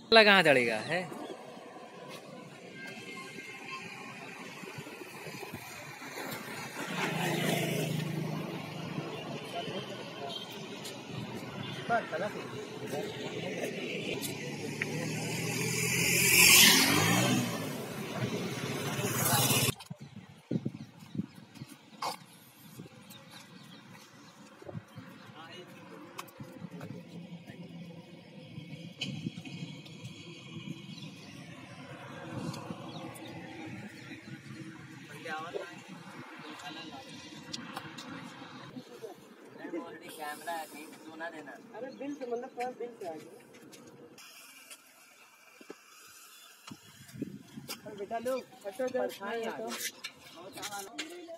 कहाँ चढ़ेगा है। कैमरा है कहीं सोना देना। अरे बिल से मतलब बिल से आ गया बेटा लोग अच्छा